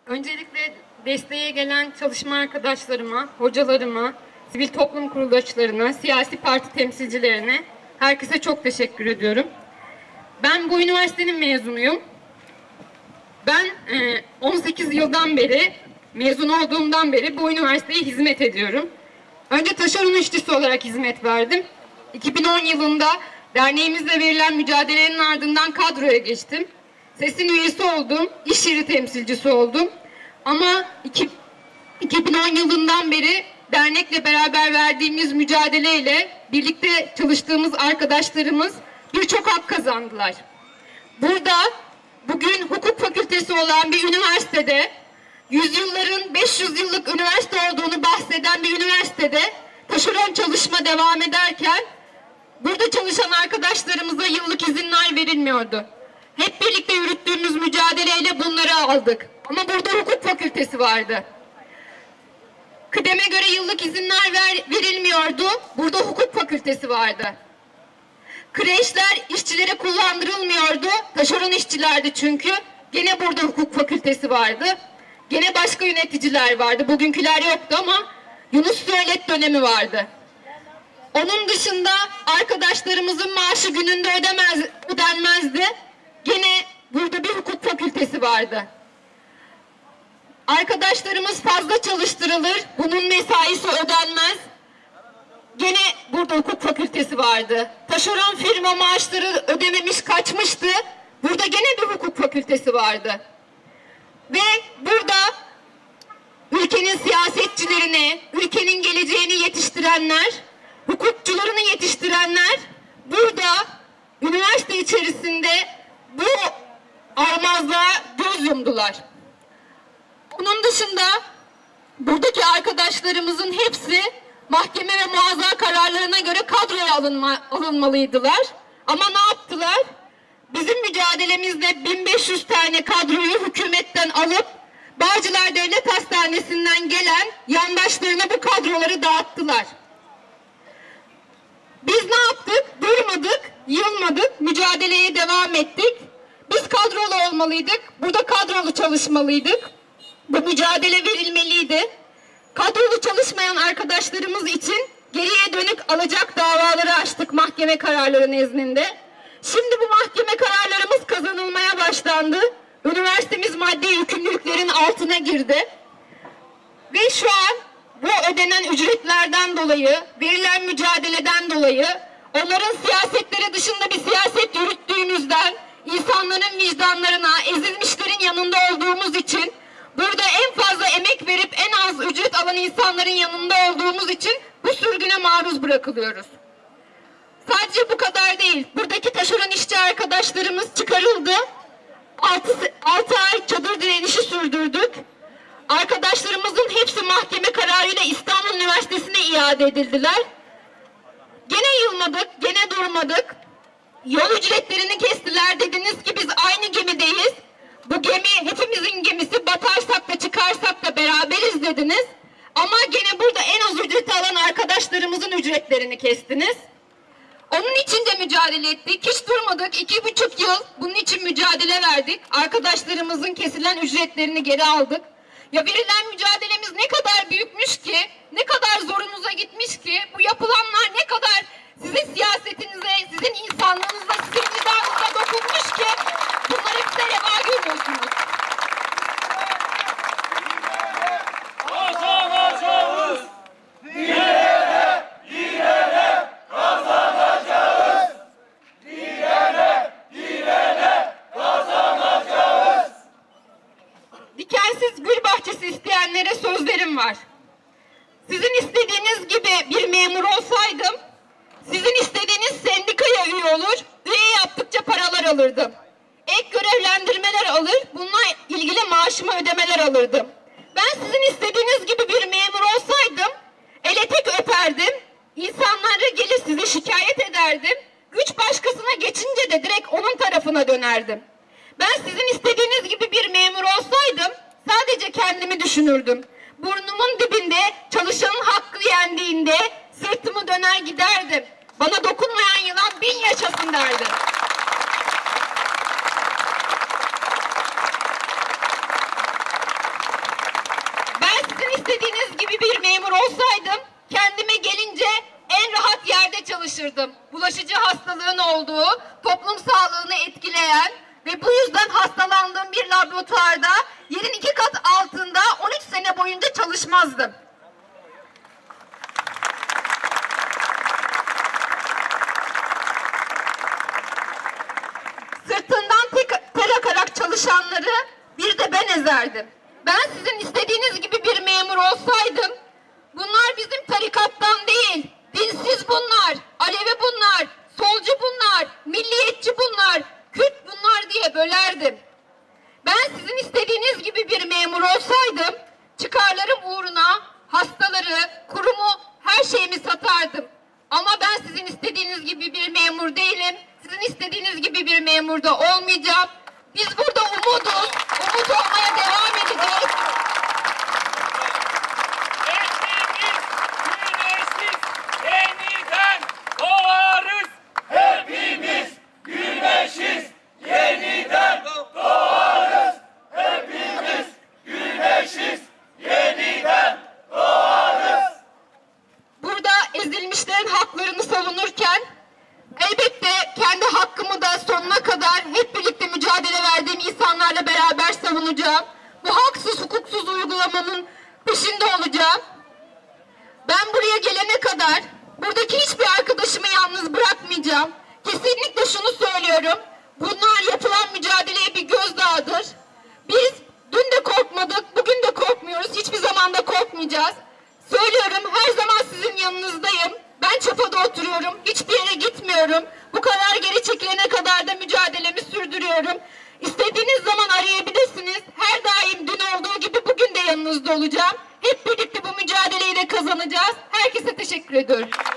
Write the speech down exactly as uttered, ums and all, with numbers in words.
Öncelikle desteğe gelen çalışma arkadaşlarıma, hocalarıma, sivil toplum kuruluşlarına, siyasi parti temsilcilerine, herkese çok teşekkür ediyorum. Ben bu üniversitenin mezunuyum. Ben on sekiz yıldan beri, mezun olduğumdan beri bu üniversiteye hizmet ediyorum. Önce taşeron işçisi olarak hizmet verdim. iki bin on yılında derneğimizle verilen mücadelenin ardından kadroya geçtim. SES'in üyesi oldum, iş yeri temsilcisi oldum. Ama iki bin on yılından beri dernekle beraber verdiğimiz mücadeleyle birlikte çalıştığımız arkadaşlarımız birçok hak kazandılar. Burada bugün hukuk fakültesi olan bir üniversitede, yüzyılların beş yüz yıllık üniversite olduğunu bahseden bir üniversitede taşeron çalışma devam ederken burada çalışan arkadaşlarımıza yıllık izinler verilmiyordu. Hep birlikte yürüttüğümüz mücadeleyle bunları aldık. Ama burada hukuk fakültesi vardı. Kıdeme göre yıllık izinler ver, verilmiyordu. Burada hukuk fakültesi vardı. Kreşler işçilere kullandırılmıyordu. Taşeron işçilerdi çünkü. Gene burada hukuk fakültesi vardı. Gene başka yöneticiler vardı. Bugünküler yoktu ama Yunus Söylet dönemi vardı. Onun dışında arkadaşlarımızın maaşı gününde ödemez, ödenmezdi. Gene burada bir hukuk fakültesi vardı. Arkadaşlarımız fazla çalıştırılır, bunun mesaisi ödenmez. Gene burada hukuk fakültesi vardı. Taşeron firma maaşları ödememiş kaçmıştı. Burada gene bir hukuk fakültesi vardı. Ve burada ülkenin siyasetçilerini, ülkenin geleceğini yetiştirenler, hukukçularını yetiştirenler burada üniversite içerisinde bu almazlığa göz yumdular. Onun dışında buradaki arkadaşlarımızın hepsi mahkeme ve muazza kararlarına göre kadroya alınma, alınmalıydılar. Ama ne yaptılar? Bizim mücadelemizde bin beş yüz tane kadroyu hükümetten alıp Bağcılar Devlet Hastanesi'nden gelen yandaşlarına bu kadroları dağıttılar. Biz ne yaptık? Durmadık, yılmadık, mücadeleye devam ettik. Biz kadrolu olmalıydık, burada kadrolu çalışmalıydık. Bu mücadele verilmeliydi. Kadrolu çalışmayan arkadaşlarımız için geriye dönük alacak davaları açtık mahkeme kararları nezdinde. Şimdi bu mahkeme kararlarımız kazanılmaya başlandı. Üniversitemiz maddi yükümlülüklerin altına girdi. Ve şu an bu ödenen ücretlerden dolayı, verilen mücadeleden dolayı, onların siyasetleri dışında bir siyaset yürüttüğümüzden, insanların vicdanlarına, ezilmişlerin yanında olduğumuz için, burada en fazla emek verip en az ücret alan insanların yanında olduğumuz için bu sürgüne maruz bırakılıyoruz. Sadece bu kadar değil. Buradaki taşeron işçi arkadaşlarımız çıkarıldı. altı ay çadır direnişi sürdürdük. Arkadaşlarımızın hepsi mahkeme kararıyla İstanbul Üniversitesi'ne iade edildiler. Gene yılmadık, gene durmadık. Yol ücretlerini kestiler, dediniz ki biz aynı gemideyiz. Bu gemi hepimizin gemisi, batarsak da çıkarsak da beraberiz dediniz. Ama gene burada en az ücreti alan arkadaşlarımızın ücretlerini kestiniz. Onun için de mücadele ettik. Hiç durmadık. İki buçuk yıl bunun için mücadele verdik. Arkadaşlarımızın kesilen ücretlerini geri aldık. Ya verilen mücadelemiz ne kadar büyükmüş ki, ne kadar zorunuza gitmiş ki, bu yapılanlar ne kadar sizin siyasetinize, sizin insanlığınıza, sizin vicdanınıza dokunmuş ki bunları bize reva görüyorsunuz. Kazanacağız! Direne, direne, kazanacağız! Direne, direne, kazanacağız! Dikensiz gül bahçesi isteyenlere sözlerim var. Sizin istediğiniz gibi bir memur olsaydım, sizin istediğiniz sendikaya üye olur, üye yaptıkça paralar alırdım. Ek görevlendirmeler alır, bununla ilgili maaşıma ödemeler alırdım. Ben sizin istediğiniz gibi bir memur olsaydım, ele tek öperdim, insanlara gelir size şikayet ederdim, güç başkasına geçince de direkt onun tarafına dönerdim. Ben sizin istediğiniz gibi bir memur olsaydım, sadece kendimi düşünürdüm. Burnumun dibinde çalışanın hakkı yendiğinde sırtımı döner giderdim. Bana dokunmayan yılan bin yaşasın derdim. istediğiniz gibi bir memur olsaydım, kendime gelince en rahat yerde çalışırdım. Bulaşıcı hastalığın olduğu, toplum sağlığını etkileyen ve bu yüzden hastalandığım bir laboratuvarda yerin iki kat altında on üç sene boyunca çalışmazdım. Sırtından tek, ter akarak çalışanları bir de ben ezerdim. Ben sizin istediğiniz gibi bir memur olsaydım, bunlar bizim tarikattan değil, dinsiz bunlar, Alevi bunlar, solcu bunlar, milliyetçi bunlar, Kürt bunlar diye bölerdim. Ben sizin istediğiniz gibi bir memur olsaydım, çıkarlarım uğruna hastaları, kurumu, her şeyimi satardım. Ama ben sizin istediğiniz gibi bir memur değilim, sizin istediğiniz gibi bir memur da olmayacağım. Biz burada umuduz, umut olmaya devam edeceğiz. Hepimiz güneşiz, yeniden doğarız. Hepimiz güneşiz, yeniden doğarız. Burada ezilmişlerin haklarını savunurken elbette kendi hakkımı da sonuna kadar hep birlikte mücadele verdiğim insanlarla beraber savunacağım. Bu haksız, hukuksuz uygulamanın peşinde olacağım. Ben buraya gelene kadar buradaki hiçbir arkadaşımı yalnız bırakmayacağım. Kesinlikle şunu söylüyorum. Bunlar yapılan mücadeleye bir gözdağıdır. Biz dün de korkmadık, bugün de korkmuyoruz. Hiçbir zaman da korkmayacağız. Söylüyorum, her zaman sizin yanınızdayım. Ben Çapa'da oturuyorum. Hiçbir yere gitmiyorum. Bu karar geri çekilene kadar da mücadelemi sürdürüyorum. İstediğiniz zaman arayabilirsiniz. Her daim dün olduğu gibi bugün de yanınızda olacağım. Hep birlikte bu mücadeleyi de kazanacağız. Herkese teşekkür ediyorum.